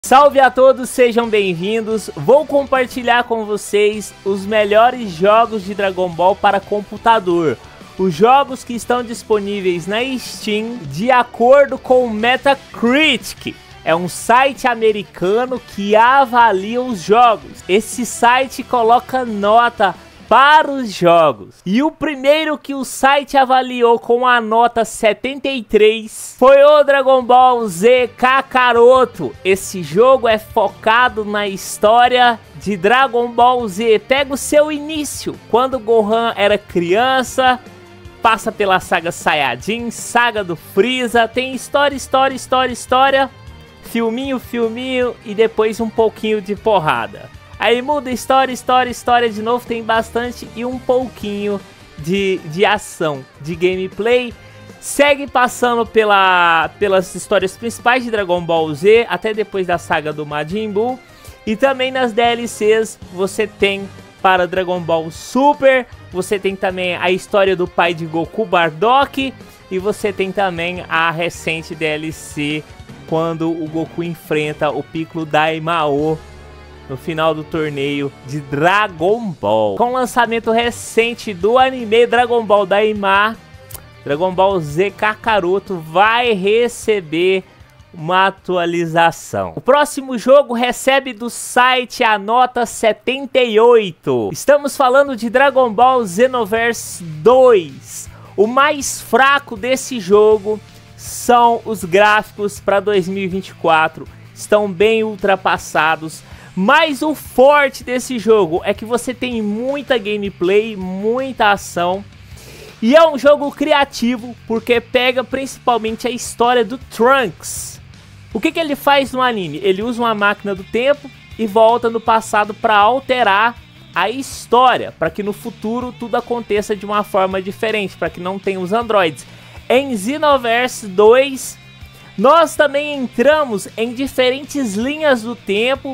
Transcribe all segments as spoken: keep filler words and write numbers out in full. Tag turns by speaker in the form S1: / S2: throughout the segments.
S1: Salve a todos, sejam bem-vindos. Vou compartilhar com vocês os melhores jogos de Dragon Ball para computador. Os jogos que estão disponíveis na Steam de acordo com o Metacritic. É um site americano que avalia os jogos. Esse site coloca nota para os jogos. E o primeiro que o site avaliou com a nota setenta e três foi o Dragon Ball Z Kakaroto. Esse jogo é focado na história de Dragon Ball Z. Pega o seu início, quando Gohan era criança, passa pela saga Saiyajin, saga do Freeza, tem história, história, história, história, filminho, filminho e depois um pouquinho de porrada. Aí muda história, história, história de novo, tem bastante e um pouquinho de, de ação, de gameplay. Segue passando pela, pelas histórias principais de Dragon Ball Z, até depois da saga do Majin Buu. E também nas D L Cs você tem para Dragon Ball Super, você tem também a história do pai de Goku, Bardock. E você tem também a recente D L C, quando o Goku enfrenta o Piccolo Daimao no final do torneio de Dragon Ball. Com o lançamento recente do anime Dragon Ball Daima, Dragon Ball Z Kakaroto vai receber uma atualização. O próximo jogo recebe do site a nota setenta e oito. Estamos falando de Dragon Ball Xenoverse dois. O mais fraco desse jogo são os gráficos para dois mil e vinte e quatro. Estão bem ultrapassados. Mas o forte desse jogo é que você tem muita gameplay, muita ação. E é um jogo criativo, porque pega principalmente a história do Trunks. O que, que ele faz no anime? Ele usa uma máquina do tempo e volta no passado para alterar a história, para que no futuro tudo aconteça de uma forma diferente, para que não tenha os androides. Em Xenoverse dois, nós também entramos em diferentes linhas do tempo,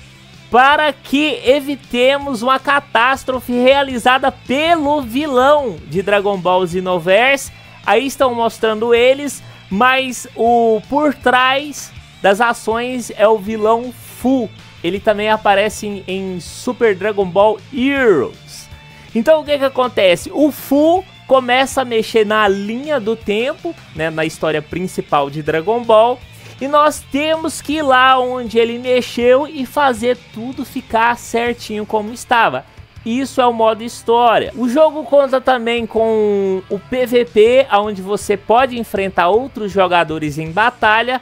S1: para que evitemos uma catástrofe realizada pelo vilão de Dragon Ball Xenoverse. Aí estão mostrando eles, mas o por trás das ações é o vilão Fu. Ele também aparece em, em Super Dragon Ball Heroes. Então o que que acontece? O Fu começa a mexer na linha do tempo, né, na história principal de Dragon Ball. E nós temos que ir lá onde ele mexeu e fazer tudo ficar certinho como estava. Isso é o modo história. O jogo conta também com o P V P, onde você pode enfrentar outros jogadores em batalha.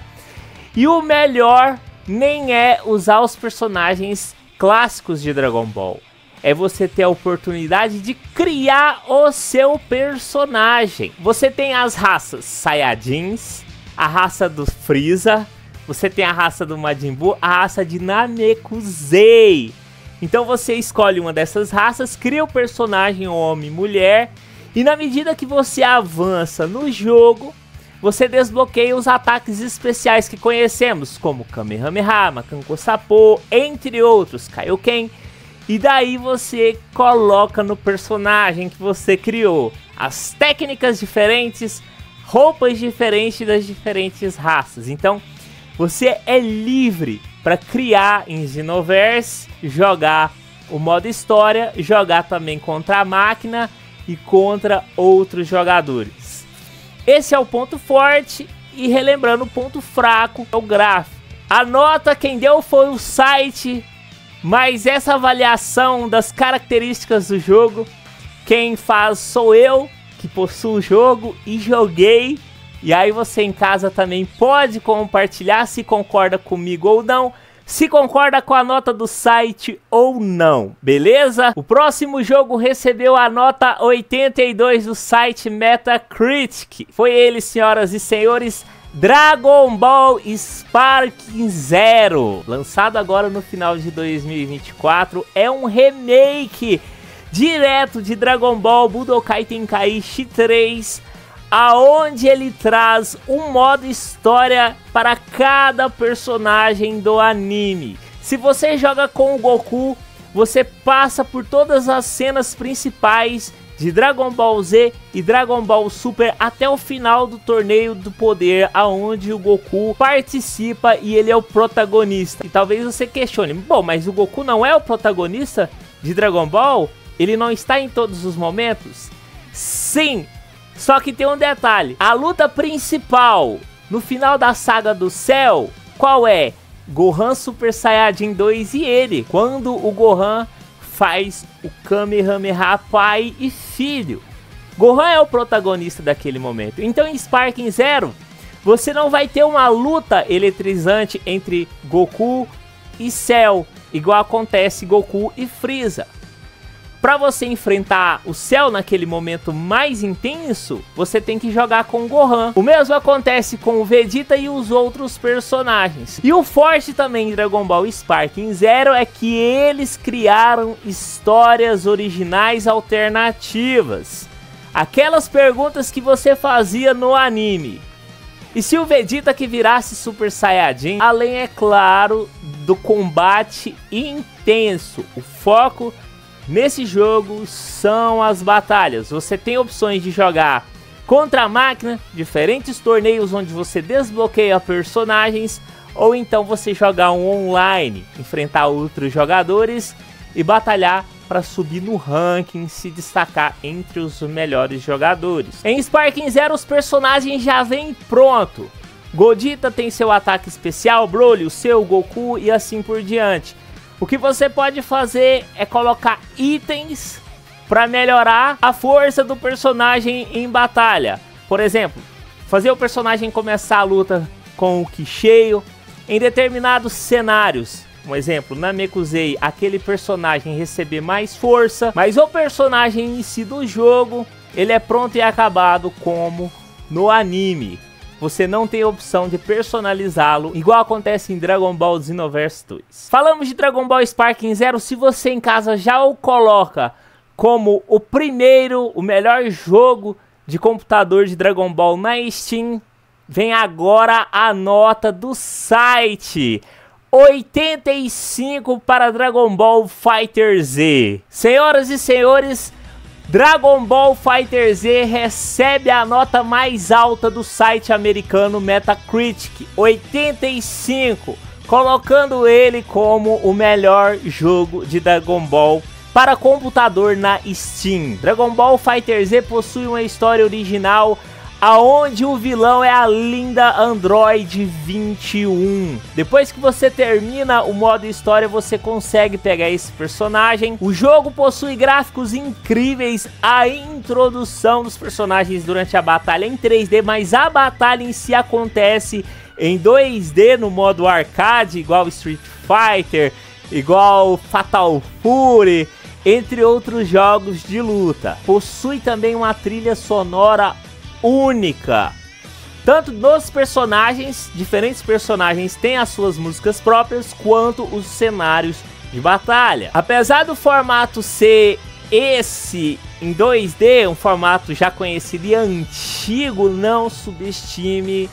S1: E o melhor nem é usar os personagens clássicos de Dragon Ball. É você ter a oportunidade de criar o seu personagem. Você tem as raças Saiyajins, a raça do Freeza, você tem a raça do Majin Buu, a raça de Namekusei. Então você escolhe uma dessas raças, cria o personagem homem e mulher, e na medida que você avança no jogo, você desbloqueia os ataques especiais que conhecemos, como Kamehameha, Makanko Sapo, entre outros, Kaioken. E daí você coloca no personagem que você criou as técnicas diferentes, roupas diferentes das diferentes raças. Então você é livre para criar em Xenoverse, jogar o modo história, jogar também contra a máquina e contra outros jogadores. Esse é o ponto forte. E relembrando, o ponto fraco é o gráfico. A nota quem deu foi o site, mas essa avaliação das características do jogo quem faz sou eu, que possuo o jogo e joguei. E aí você em casa também pode compartilhar se concorda comigo ou não, se concorda com a nota do site ou não, beleza? O próximo jogo recebeu a nota oitenta e dois do site Metacritic. Foi ele, senhoras e senhores, Dragon Ball Sparking Zero, lançado agora no final de dois mil e vinte e quatro. É um remake direto de Dragon Ball Budokai Tenkaichi três, aonde ele traz um modo história para cada personagem do anime. Se você joga com o Goku, você passa por todas as cenas principais de Dragon Ball Z e Dragon Ball Super até o final do Torneio do Poder, aonde o Goku participa e ele é o protagonista. E talvez você questione, bom, mas o Goku não é o protagonista de Dragon Ball? Ele não está em todos os momentos? Sim, só que tem um detalhe. A luta principal no final da saga do Cell, qual é? Gohan Super Saiyajin dois e ele, quando o Gohan faz o Kamehameha pai e filho. Gohan é o protagonista daquele momento. Então em Sparking Zero, você não vai ter uma luta eletrizante entre Goku e Cell, igual acontece Goku e Freeza. Para você enfrentar o Cell naquele momento mais intenso, você tem que jogar com o Gohan. O mesmo acontece com o Vegeta e os outros personagens. E o forte também de Dragon Ball Sparking Zero é que eles criaram histórias originais alternativas. Aquelas perguntas que você fazia no anime. E se o Vegeta que virasse Super Saiyajin? Além, é claro, do combate intenso. O foco nesse jogo são as batalhas. Você tem opções de jogar contra a máquina, diferentes torneios onde você desbloqueia personagens, ou então você jogar um online, enfrentar outros jogadores e batalhar para subir no ranking, se destacar entre os melhores jogadores. Em Sparking Zero os personagens já vêm pronto. Gogeta tem seu ataque especial, Broly o seu, Goku e assim por diante. O que você pode fazer é colocar itens para melhorar a força do personagem em batalha. Por exemplo, fazer o personagem começar a luta com o Ki cheio. Em determinados cenários, um exemplo, na Namekusei, aquele personagem receber mais força. Mas o personagem em si do jogo, ele é pronto e acabado como no anime. Você não tem a opção de personalizá-lo, igual acontece em Dragon Ball Xenoverse dois. Falamos de Dragon Ball Sparking Zero, se você em casa já o coloca como o primeiro, o melhor jogo de computador de Dragon Ball na Steam, vem agora a nota do site. oitenta e cinco para Dragon Ball FighterZ. Senhoras e senhores, Dragon Ball FighterZ recebe a nota mais alta do site americano Metacritic, oitenta e cinco, colocando ele como o melhor jogo de Dragon Ball para computador na Steam. Dragon Ball FighterZ possui uma história original, aonde o vilão é a linda Android vinte e um. Depois que você termina o modo história, você consegue pegar esse personagem. O jogo possui gráficos incríveis, a introdução dos personagens durante a batalha em três D, mas a batalha em si acontece em dois D no modo arcade, igual Street Fighter, igual Fatal Fury, entre outros jogos de luta. Possui também uma trilha sonora única, tanto dos personagens, diferentes personagens têm as suas músicas próprias, quanto os cenários de batalha. Apesar do formato ser esse em dois D, um formato já conhecido e antigo, não subestime,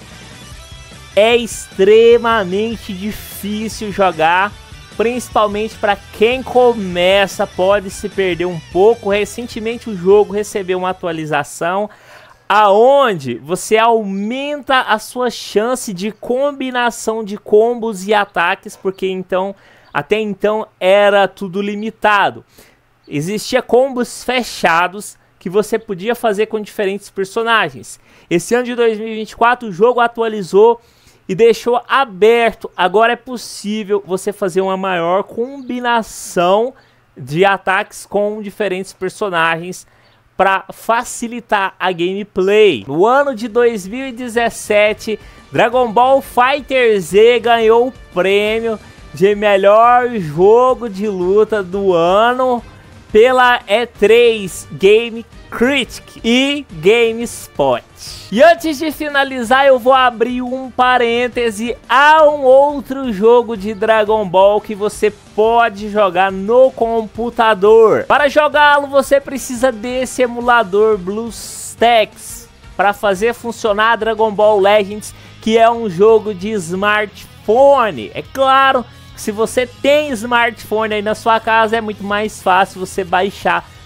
S1: é extremamente difícil jogar, principalmente para quem começa, pode se perder um pouco. Recentemente o jogo recebeu uma atualização aonde você aumenta a sua chance de combinação de combos e ataques, porque então, até então era tudo limitado. Existia combos fechados que você podia fazer com diferentes personagens. Esse ano de dois mil e vinte e quatro o jogo atualizou e deixou aberto. Agora é possível você fazer uma maior combinação de ataques com diferentes personagens para facilitar a gameplay. No ano de dois mil e dezessete, Dragon Ball FighterZ ganhou o prêmio de melhor jogo de luta do ano pela E três Game Critic e GameSpot. E antes de finalizar, eu vou abrir um parêntese. Há um outro jogo de Dragon Ball que você pode jogar no computador. Para jogá-lo, você precisa desse emulador BlueStacks para fazer funcionar Dragon Ball Legends, que é um jogo de smartphone. É claro que se você tem smartphone aí na sua casa, é muito mais fácil você baixar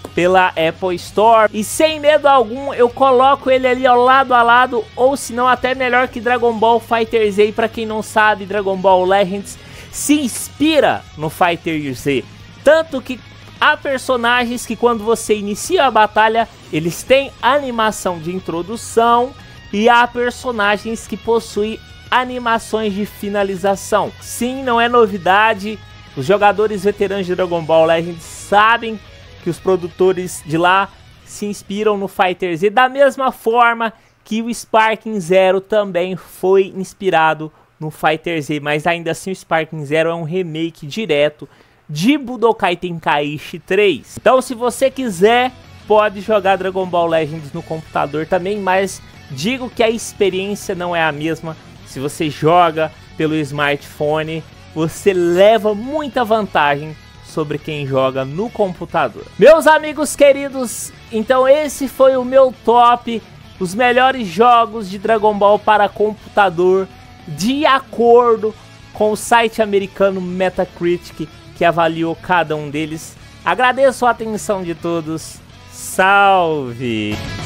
S1: pela Apple Store. E sem medo algum, eu coloco ele ali ao lado a lado, ou se não, até melhor que Dragon Ball FighterZ. Para quem não sabe, Dragon Ball Legends se inspira no FighterZ. Tanto que há personagens que quando você inicia a batalha, eles têm animação de introdução, e há personagens que possuem animações de finalização. Sim, não é novidade. Os jogadores veteranos de Dragon Ball Legends sabem que os produtores de lá se inspiram no FighterZ, da mesma forma que o Sparking Zero também foi inspirado no FighterZ, mas ainda assim o Sparking Zero é um remake direto de Budokai Tenkaichi três. Então, se você quiser, pode jogar Dragon Ball Legends no computador também, mas digo que a experiência não é a mesma. Se você joga pelo smartphone, você leva muita vantagem sobre quem joga no computador. Meus amigos queridos, então esse foi o meu top, os melhores jogos de Dragon Ball para computador, de acordo com o site americano Metacritic, que avaliou cada um deles. Agradeço a atenção de todos. Salve!